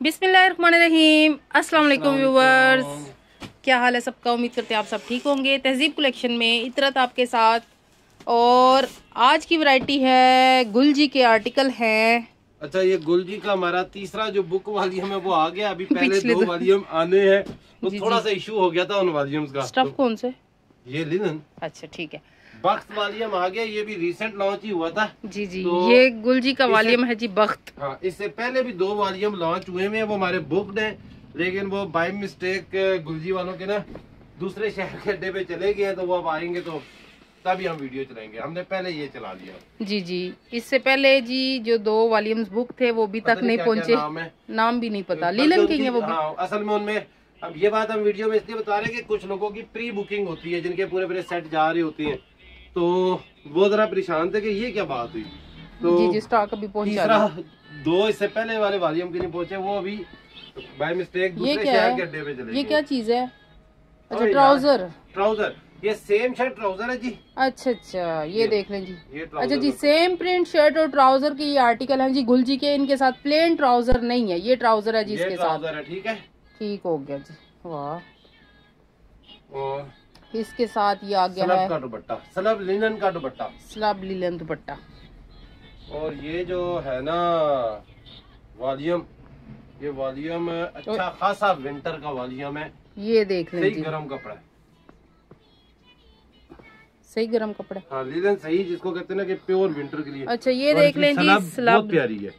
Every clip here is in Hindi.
बिस्मिल्लाहिर्रहमानिर्रहीम। अस्सलाम वालेकुम व्यूवर्स, क्या हाल है सबका। उम्मीद करते हैं आप सब ठीक होंगे। तहजीब कलेक्शन में इतरत आपके साथ, और आज की वैरायटी है गुलजी के आर्टिकल हैं। अच्छा, ये गुलजी का हमारा तीसरा जो बुक वॉल्यूम है वो आ गया। अभी पहले दो वॉल्यूम आने हैं तो थोड़ा सा इशू हो गया था उन वॉल्यूम्स का। स्टफ कौन से? ये लिनन। अच्छा ठीक है। बख्त वॉल्यूम आ गया, ये भी रिसेंट लॉन्च ही हुआ था। जी जी, तो ये गुलजी का वॉल्यूम है जी बख्त। हाँ, इससे पहले भी दो वॉल्यूम लॉन्च हुए हैं, वो हमारे बुक्ड हैं, लेकिन वो बाय मिस्टेक गुलजी वालों के ना दूसरे शहर के अड्डे पे चले गए हैं, तो वो अब आएंगे तो तभी हम वीडियो चलाएंगे। हमने पहले ये चला लिया। जी जी, इससे पहले जी जो दो वॉल्यूम्स बुक थे वो भी तक नहीं पहुंचे। नाम भी नहीं पता, लीलन के हैं वो भी। हाँ, असल में उनमें अब ये बात हम वीडियो में इसलिए बता रहे हैं कि कुछ लोगों की प्री बुकिंग होती है, जिनके पूरे पूरे सेट जा रही होती है, तो वो जरा परेशान थे कि ये क्या बात हुई। तो जी स्टॉक अभी पहुंचा। दो इससे पहले वाले वॉल्यूम के नहीं पहुंचे, वो अभी बाय मिस्टेक दूसरे शहर के अड्डे पे चले गए। ये क्या चीज है? अच्छा, ट्राउजर। ये सेम शर्ट ट्राउजर है जी। अच्छा, ये देख लें जी। अच्छा जी, सेम प्रिंट शर्ट और ट्राउजर के ये आर्टिकल हैं जी गुलजी के। इनके साथ प्लेन ट्राउजर नहीं है, ये ट्राउजर है जी इसके साथ। ठीक है, ठीक हो गया जी। वाह, और इसके साथ ये आ गया है दुपट्टा, स्लब लिनन का दुपट्टा, स्लब लिनन दुपट्टा। और ये जो है ना वॉल्यूम, ये वॉल्यूम अच्छा खासा विंटर का वॉल्यूम है। ये देख लें, सही गर्म कपड़ा है, सही गर्म कपड़ा। हाँ, लिनन सही, जिसको कहते हैं ना कि प्योर विंटर के लिए। अच्छा, ये देख लें जी, बहुत प्यारी है,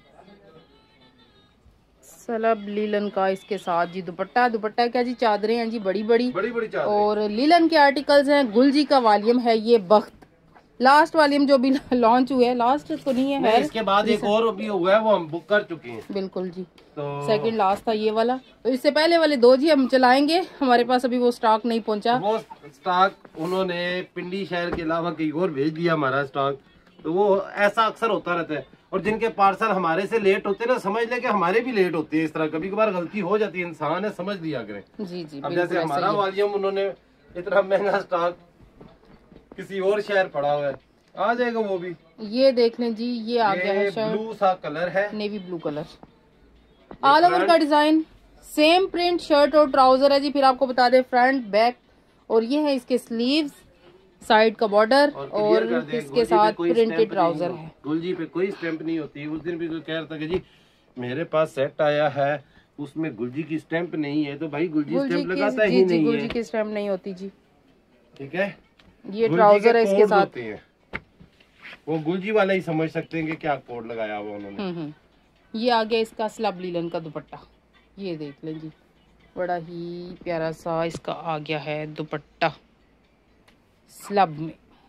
स्लब लीलन का इसके साथ जी दुपट्टा। दुपट्टा क्या जी, चादरें हैं जी बड़ी बड़ी चादरें। और लीलन के आर्टिकल्स हैं। गुलजी का वॉल्यूम है ये बख्त, लास्ट वॉल्यूम जो भी लॉन्च हुए हैं। लास्ट तो नहीं है, इसके बाद एक और भी हुआ है, वो हम बुक कर चुके हैं। बिल्कुल जी, तो सेकंड लास्ट था ये वाला। तो इससे पहले वाले दो जी हम चलाएंगे, हमारे पास अभी वो स्टॉक नहीं पहुंचा। वो स्टॉक उन्होंने पिंडी शहर के अलावा कहीं और भेज दिया हमारा स्टॉक। तो वो ऐसा अक्सर होता रहता है, और जिनके पार्सल हमारे से लेट होते हैं ना, समझ ले कि हमारे भी लेट होते हैं। इस तरह कभी कभार गलती हो जाती है, इंसान है, समझ लिया करें। जी अब जैसे हमारा वॉल्यूम उन्होंने इतना महंगा स्टॉक किसी और शहर पड़ा हुआ है, आ जाएगा वो भी। ये देख लें जी, ये आ गया है शर्ट, ब्लू सा कलर है, navy blue colour, all over का डिजाइन, सेम प्रिंट शर्ट और ट्राउजर है जी। फिर आपको बता दें फ्रंट बैक, और ये है इसके स्लीव्स, साइड का बॉर्डर, और इसके साथ प्रिंटेड ट्राउजर है। गुलजी पे कोई स्टैंप नहीं होती। उस दिन भी कोई कह रहा था कि जी मेरे पास सेट आया है उसमें गुलजी की स्टैंप नहीं है, तो भाई गुलजी स्टैंप लगाता ही नहीं है। गुलजी की स्टैंप नहीं होती जी। ठीक है, ये ट्राउजर है इसके साथ, वो गुलजी वाले ही समझ सकते हैं कि क्या कोड लगाया हुआ उन्होंने। ये आ गया इसका स्लब लीलन का दुपट्टा, ये देख लें जी, बड़ा ही प्यारा सा इसका आ गया है दुपट्टा स्लब में।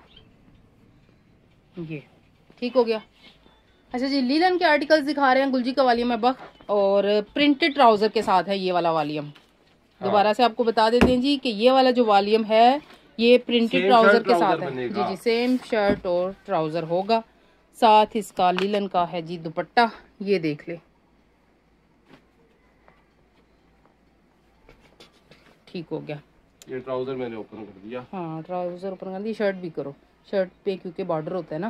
ये ठीक हो गया। अच्छा जी, लीलन के आर्टिकल्स दिखा रहे हैं। गुलजी का वॉल्यूम है बख्त, और प्रिंटेड ट्राउजर के साथ है ये वाला वॉल्यूम। दोबारा से आपको बता देते हैं जी कि ये वाला जो वॉल्यूम है ये प्रिंटेड ट्राउजर के साथ है। जी, सेम शर्ट और ट्राउजर होगा, साथ इसका लीलन का है जी दुपट्टा। ये देख ले, ठीक हो गया। ये ट्राउजर मैंने ओपन कर दिया। हाँ, ट्राउजर ओपन कर दिया, शर्ट भी करो, शर्ट पे क्योंकि बॉर्डर होता है ना।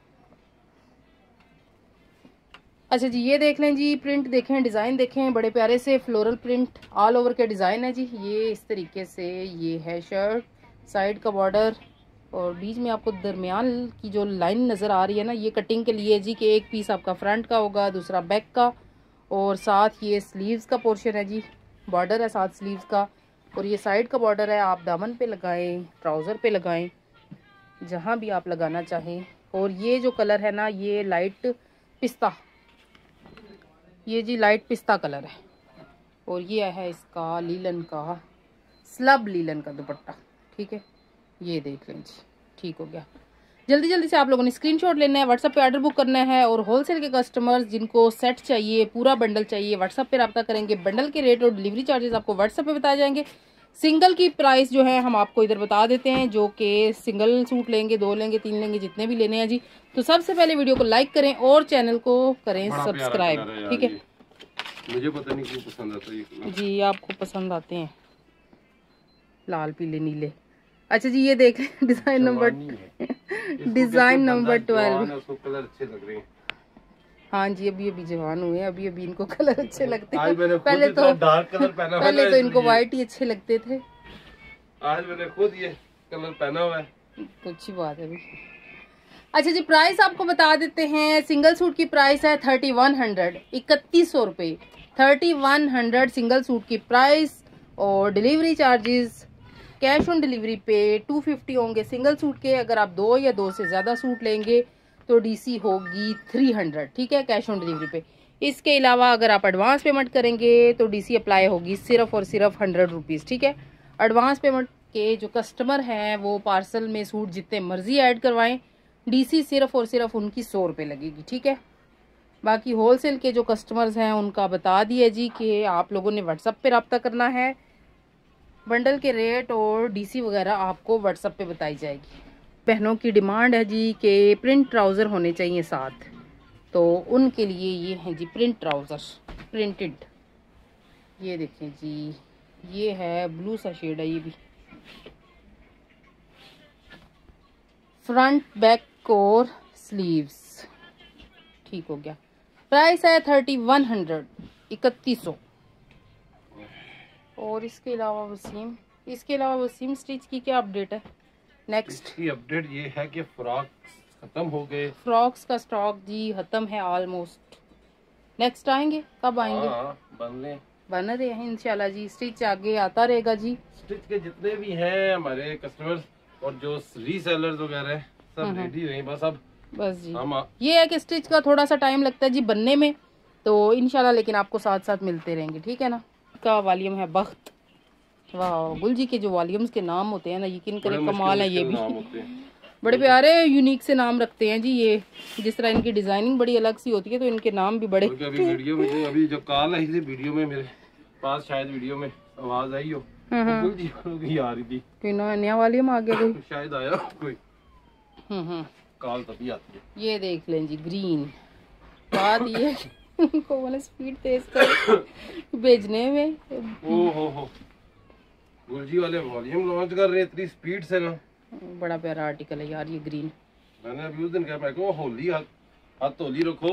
अच्छा जी, ये देख लें जी, प्रिंट देखें, डिजाइन देखें, बड़े प्यारे से फ्लोरल प्रिंट ऑल ओवर के डिजाइन है जी। ये इस तरीके से ये है शर्ट, साइड का बॉर्डर, और बीच में आपको दरमियान की जो लाइन नजर आ रही है ना, ये कटिंग के लिए जी, कि एक पीस आपका फ्रंट का होगा, दूसरा बैक का, और साथ ये स्लीव्स का पोर्शन है जी, बॉर्डर है साथ स्लीव्स का, और ये साइड का बॉर्डर है। आप दामन पे लगाएं, ट्राउजर पे लगाएं, जहां भी आप लगाना चाहें। और ये जो कलर है ना, ये लाइट पिस्ता, ये जी लाइट पिस्ता कलर है, और ये है इसका लीलन का स्लब लीलन का दुपट्टा। ठीक है, ये देख लें जी, ठीक हो गया। जल्दी से आप लोगों ने स्क्रीनशॉट लेना है, व्हाट्सएप पे ऑर्डर बुक करना है, और होलसेल के कस्टमर्स जिनको सेट चाहिए, पूरा बंडल चाहिए, व्हाट्सएप पे रब्ता करेंगे। बंडल के रेट और डिलीवरी चार्जेस आपको व्हाट्सएप पे बताए जाएंगे। सिंगल की प्राइस जो है हम आपको इधर बता देते हैं, जो कि सिंगल सूट लेंगे, 2 लेंगे, 3 लेंगे, जितने भी लेने हैं जी। तो सबसे पहले वीडियो को लाइक करें और चैनल को करें सब्सक्राइब। ठीक है, मुझे पता नहीं क्यों पसंद आता है जी, आपको पसंद आते हैं लाल पीले नीले। अच्छा जी, ये देख डिजाइन नंबर 12, उसको कलर अच्छे लग रहे हैं। हाँ जी, अभी अभी जवान हुए, अभी अभी इनको कलर अच्छे लगते हैं। पहले तो डार्क कलर पहना हुआ है, पहले तो इनको व्हाइट ही अच्छे लगते थे। आज मैंने खुद ये कलर पहना हुआ है। तो अच्छी बात है भी। अच्छा जी, प्राइस आपको बता देते हैं। सिंगल सूट की प्राइस है 3100, 3100 रुपये। 3100 सिंगल सूट की प्राइस। और delivery charges cash on delivery पे 250 होंगे सिंगल सूट के। अगर आप 2 या 2 से ज़्यादा सूट लेंगे तो डीसी होगी 300, ठीक है, कैश ऑन डिलीवरी पे। इसके अलावा अगर आप एडवांस पेमेंट करेंगे तो डीसी अप्लाई होगी सिर्फ और सिर्फ 100 रुपीज़, ठीक है। एडवांस पेमेंट के जो कस्टमर हैं वो पार्सल में सूट जितने मर्जी ऐड करवाएं, डीसी सिर्फ और सिर्फ उनकी 100 रुपये लगेगी, ठीक है। बाकी होलसेल के जो कस्टमर्स हैं उनका बता दिया जी कि आप लोगों ने व्हाट्सएप पे रब्ता करना है। बंडल के रेट और डीसी वगैरह आपको व्हाट्सएप पे बताई जाएगी। बहनों की डिमांड है जी कि प्रिंट ट्राउज़र होने चाहिए साथ, तो उनके लिए ये है जी प्रिंट ट्राउज़र, प्रिंटेड। ये देखें जी, ये है ब्लू सा शेड है, ये भी फ्रंट बैक और स्लीव्स, ठीक हो गया। प्राइस है 3100, 3100। और इसके अलावा वसीम स्टिच की क्या अपडेट है? नेक्स्ट की अपडेट ये है कि फ्रॉक्स खत्म हो गए। फ्रॉक्स का स्टॉक जी खत्म है ऑलमोस्ट। नेक्स्ट आएंगे, कब आएंगे? बन रहे हैं इंशाल्लाह जी। स्टिच आगे आता रहेगा जी। स्टिच के जितने भी हैं हमारे कस्टमर्स और जो रीसेलर्स वगैरह सब रेडी हुए, बस जी ये है कि स्टिच का थोड़ा सा टाइम लगता है जी बनने में, तो इंशाल्लाह लेकिन आपको साथ साथ मिलते रहेंगे, ठीक है ना। का वॉल्यूम है बख्त। वाह, गुल जी के जो वॉल्यूम्स के नाम होते हैं ना, यकीन करें कमाल है। ये भी बड़े प्यारे यूनिक से नाम रखते हैं जी। ये जिस तरह इनकी डिजाइनिंग बड़ी अलग सी होती है तो इनके नाम भी बड़े। अभी वीडियो में अभी जो कॉल आई थी, वीडियो में मेरे पास शायद वीडियो में आवाज आई हो, गुल जी की आ रही थी। कोई नया वॉल्यूम आ गया कोई शायद आया कोई। कॉल तभी आती है। ये देख लें जी, ग्रीन। बात ये उनको मैंने स्पीड तेज कर भेजने में। ओहो, गुलजी वाले वॉल्यूम लॉन्च कर रहे हैं इतनी स्पीड से ना। बड़ा प्यारा आर्टिकल है यार ये ग्रीन। मैंने अभी उस दिन कहा, मैं कहूँ होली हाथ होली रखो।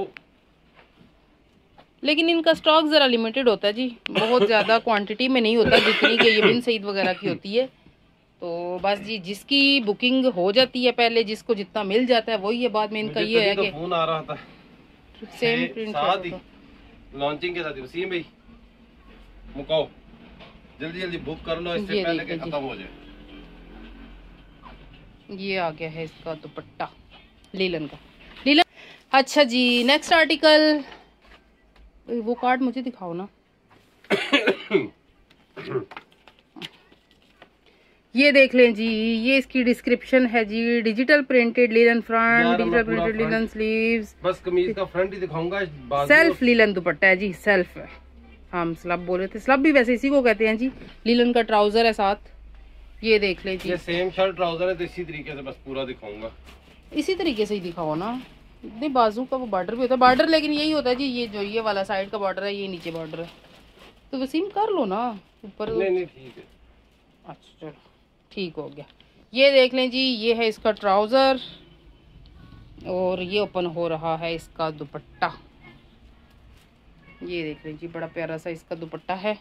लेकिन इनका स्टॉक जरा लिमिटेड होता है जी, बहुत ज्यादा क्वांटिटी में नहीं होता जितनी कि ये बिन सईद वगैरह की होती है। तो बस जी जिसकी बुकिंग हो जाती है पहले, जिसको जितना मिल जाता है वही है। बाद में इनका ये है कि फोन आ रहा था सेम प्रिंट साथ ही लॉन्चिंग के साथ। वसीम भाई मुकाओ, जल्दी जल्दी बुक कर लो इससे पहले कि खत्म हो जाए। ये आ गया है इसका दुपट्टा लीलन का, लीलन। अच्छा जी, नेक्स्ट आर्टिकल। वो कार्ड मुझे दिखाओ ना। ये देख लें जी, ये इसकी डिस्क्रिप्शन है जी। Digital printed linen front, digital printed linen sleeves. बस कमीज का फ्रंट ही दिखाऊंगा। सेल्फ लीलन दुपट्टा है जी, सेल्फ है। हम स्लब बोल रहे थे, स्लब भी वैसे इसी को कहते हैं जी। लीलन का ट्राउजर है साथ। ये देख ले जी, ये सेम शर्ट ट्राउजर है, तो इसी तरीके से बस पूरा दिखाऊंगा। इसी तरीके से ही दिखाओ ना। इतने बाजू का वो बॉर्डर भी होता है, बॉर्डर लेकिन यही होता है जी। ये जो ये वाला साइड का बॉर्डर है, ये नीचे बॉर्डर है, तो वसीम कर लो ना ऊपर। नहीं ठीक है। अच्छा चलो ठीक हो गया। ये देख लें जी, ये है इसका ट्राउजर और ये ओपन हो रहा है इसका दुपट्टा। ये देख लें जी, बड़ा प्यारा सा इसका दुपट्टा है।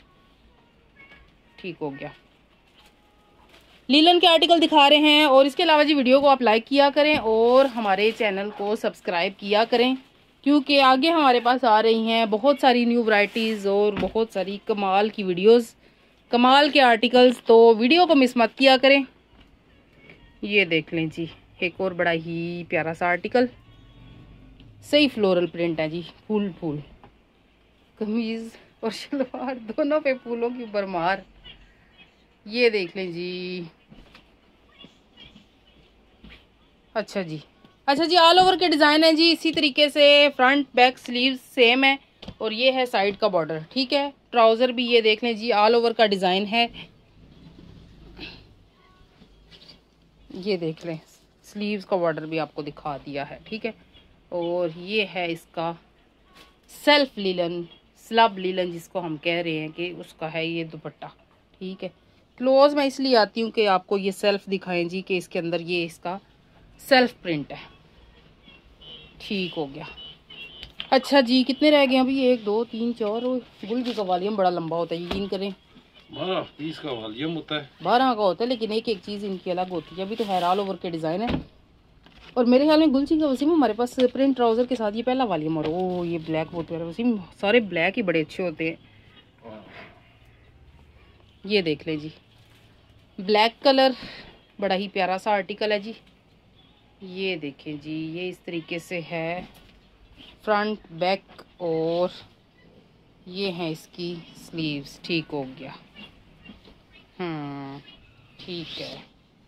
ठीक हो गया। लीलन के आर्टिकल दिखा रहे हैं। और इसके अलावा जी वीडियो को आप लाइक किया करें और हमारे चैनल को सब्सक्राइब किया करें, क्योंकि आगे हमारे पास आ रही हैं बहुत सारी न्यू वैरायटीज़ और बहुत सारी कमाल की वीडियोस, कमाल के आर्टिकल्स। तो वीडियो को मिस मत किया करें। ये देख लें जी, एक और बड़ा ही प्यारा सा आर्टिकल। सही फ्लोरल प्रिंट है जी, फूल फूल। कमीज और शलवार दोनों पे फूलों की भरमार। ये देख लें जी। अच्छा जी, अच्छा जी, ऑल ओवर के डिज़ाइन है जी इसी तरीके से। फ्रंट बैक स्लीव्स सेम है और ये है साइड का बॉर्डर, ठीक है। ट्राउज़र भी ये देख लें जी, ऑल ओवर का डिज़ाइन है। ये देख लें, स्लीव्स का बॉर्डर भी आपको दिखा दिया है, ठीक है। और ये है इसका सेल्फ लीलन, स्लब लीलन जिसको हम कह रहे हैं कि उसका है ये दुपट्टा, ठीक है। क्लोज मैं इसलिए आती हूँ कि आपको ये सेल्फ दिखाएं जी कि इसके अंदर ये इसका सेल्फ प्रिंट है। ठीक हो गया। अच्छा जी, कितने रह गए अभी? 1 2 3 4। गुल जी का वॉल्यूम बड़ा लंबा होता है, यकीन करें। 12-30 का वॉल्यूम होता है। 12 का होता है, लेकिन एक एक चीज़ इनकी अलग होती है। अभी तो हेयर ऑल ओवर के डिज़ाइन है। और मेरे ख्याल में गुलची का वसीम हमारे पास प्रिंट ट्राउज़र के साथ ये पहला वॉल्यूम। और ओ ये ब्लैक बहुत प्यारा वसीम, सारे ब्लैक ही बड़े अच्छे होते हैं। ये देख ले जी, ब्लैक कलर बड़ा ही प्यारा सा आर्टिकल है जी। ये देखें जी, ये इस तरीके से है फ्रंट बैक, और ये है इसकी स्लीव्स। ठीक हो गया, ठीक है।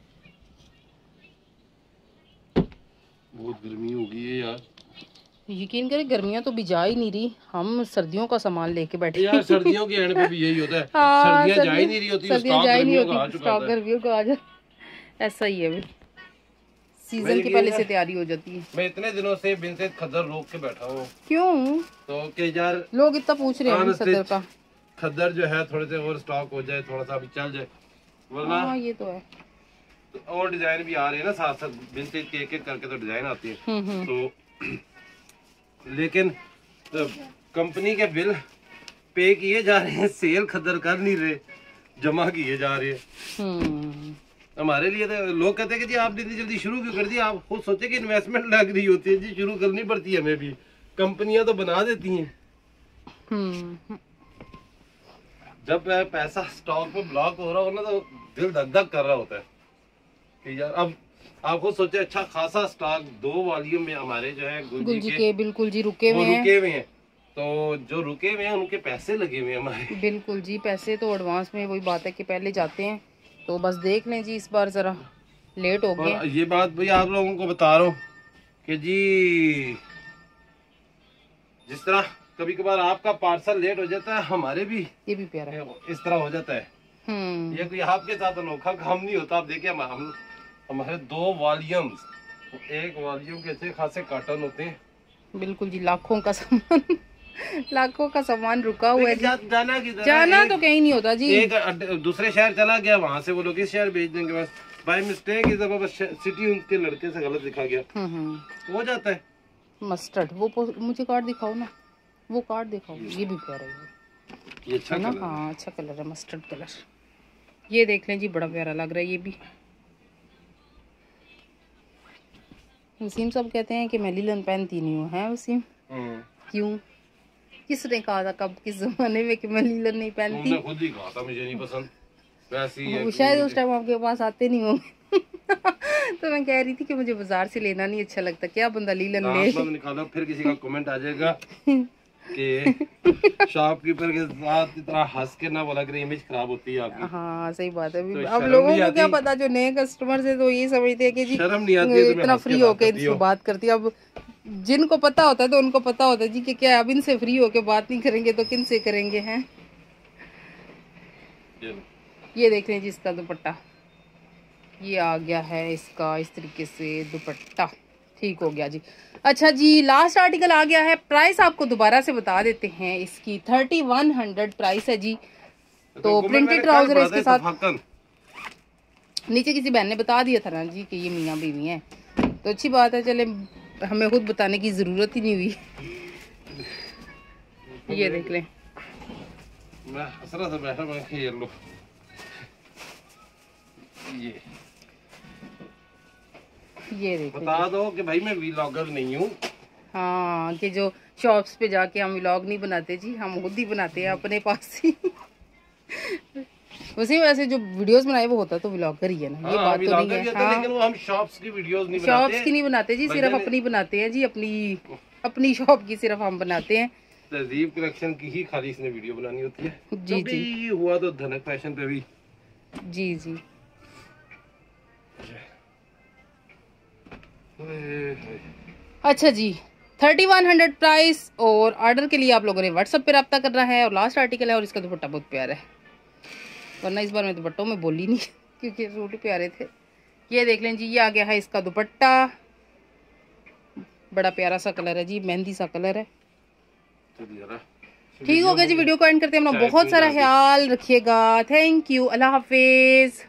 बहुत गर्मी होगी है यार, यकीन करें गर्मियां तो भी जा ही नहीं रही, हम सर्दियों का सामान लेके बैठे यार। सर्दियों के एंड पे भी यही होता है। सर्दियां जा ही नहीं रही होती, सर्दियां जा ही नहीं होती, स्टॉक गर्मियों का आ जा। ऐसा ही है, सीजन के पहले से तैयारी हो जाती है। मैं इतने दिनों से बिन से खद्दर रोक के बैठा हूँ। क्यों? तो कि यार लोग इतना पूछ रहे हैं सदर का, खद्दर जो है थोड़े से और स्टॉक हो जाए, थोड़ा सा अभी चल जाए, वरना ये तो है। तो और डिजाइन भी आ रहे हैं ना साथ साथ, बिन से एक एक करके तो डिजाइन आती है। तो लेकिन तो कंपनी के बिल पे किए जा रहे हैं, सेल खद्दर कर नहीं रहे, जमा किए जा रहे हैं। हमारे लिए तो लोग कहते हैं कि जी आपने इतनी जल्दी शुरू क्यों कर दिया। आप खुद सोचे कि इन्वेस्टमेंट लग रही होती है जी, शुरू करनी पड़ती है। हमें भी कंपनियां तो बना देती हैं। जब पैसा स्टॉक में ब्लॉक हो रहा हो ना, तो दिल धक धक कर रहा होता है कि यार अब आप खुद सोचे अच्छा खासा स्टॉक 2 वॉल्यूम में हमारे जो है गुलजी के बिल्कुल जी रुके हुए हैं। तो जो रुके हुए हैं उनके पैसे लगे हुए हैं हमारे। बिल्कुल जी, पैसे तो एडवांस में, वही बात है कि पहले जाते हैं। तो बस देख लें जी, इस बार जरा लेट हो गया। ये बात भाई आप लोगों को बता रहा हूँ कि जी जिस तरह कभी कभार आपका पार्सल लेट हो जाता है, हमारे भी ये भी प्यारा है, इस तरह हो जाता है। ये कोई आपके साथ अनोखा काम नहीं होता। आप देखिए हमारे 2 वॉल्यूम्स, एक वॉल्यूम के अच्छे खासे कार्टन होते हैं। बिल्कुल जी, लाखों का सामान लाखों का सामान रुका हुआ है। जाना तो कहीं नहीं होता जी। एक दूसरे शहर चला गया, वहाँ से वो लोग इस शहर भेज देंगे, बस बाय मिस्टेक सिटी उनके लड़के से गलत लिखा गया, हो जाता है। मस्टर्ड, वो मुझे कार्ड दिखाओ ना, वो कार्ड दिखाओ। ये भी प्यारा है, ये अच्छा है ना? हाँ अच्छा कलर है, मस्टर्ड कलर। ये देख लें जी, बड़ा प्यारा लग रहा है ये भी। वसीम सब कहते हैं कि मैं लीलन पहनती नहीं हूँ, है वसीम? क्यों? किसने कहा था, कब किस जमाने में कि मैं लीलन नहीं पहनती? मैंने खुद ही कहा था मुझे नहीं पसंद, वैसे ही है। शायद उस टाइम आपके पास आते नहीं होंगे तो मैं कह रही थी कि मुझे बाजार से लेना नहीं अच्छा लगता, क्या बंदा लीलन ले। निकालो, फिर किसी का कमेंट आ जाएगा कि शॉपकीपर के साथ इतना हंस के ना बोला करें, इमेज खराब होती है आपकी। हाँ सही बात है। तो अब लोगों को क्या पता, जो नए कस्टमर से तो ये समझते हैं कि जी शर्म नहीं आती है इतना फ्री होके इनसे बात करती है। अब जिनको पता होता है तो उनको पता होता है जी कि क्या अब इनसे फ्री होके बात नहीं करेंगे तो किन से करेंगे हैं। ये देख लें जी, इसका दुपट्टा ये आ गया है, इसका इस तरीके से दुपट्टा ठीक हो गया जी। अच्छा जी, लास्ट आर्टिकल आ गया है। प्राइस आपको दोबारा से बता देते हैं, इसकी 3100 प्राइस है जी। तो प्रिंटेड ट्राउजर है इसके साथ। नीचे किसी बहन ने बता दिया था ना जी कि ये मियाँ बीवी हैं, तो अच्छी बात है, चले हमें खुद बताने की जरूरत ही नहीं हुई। ये देख लें, ये देखो, बता दो कि भाई मैं व्लॉगर नहीं हूँ। हाँ, कि जो शॉप्स पे जाके हम व्लॉग नहीं बनाते जी, हम खुद ही बनाते हैं अपने पास ही। वैसे जो वीडियोस बनाए वो होता तो व्लॉगर ही है ना, ये बात तो नहीं है। हाँ, लेकिन वो हम शॉप्स की वीडियोस नहीं बनाते, शॉप्स की नहीं बनाते जी, सिर्फ अपनी बनाते हैं जी, अपनी शॉप की सिर्फ हम बनाते हैं। तहजीब कलेक्शन की ही खाली इसने वीडियो बनानी होती है। जी जी, हुआ तो धनक फैशन पे भी। जी जी, अच्छा जी, 3100 प्राइस। और ऑर्डर के लिए आप लोगों ने व्हाट्सएप पे रब्ता करना है। और लास्ट आर्टिकल है, और इसका दुपट्टा बहुत प्यारा है, वरना इस बार मैं दुपट्टों में बोली नहीं क्योंकि सूट प्यारे थे। ये देख लें जी, ये आ गया है इसका दुपट्टा, बड़ा प्यारा सा कलर है जी, मेहंदी सा कलर है। ठीक हो गया जी, वीडियो को एंड करते हैं। अपना बहुत सारा ख्याल रखिएगा। थैंक यू, अल्लाह हाफिज।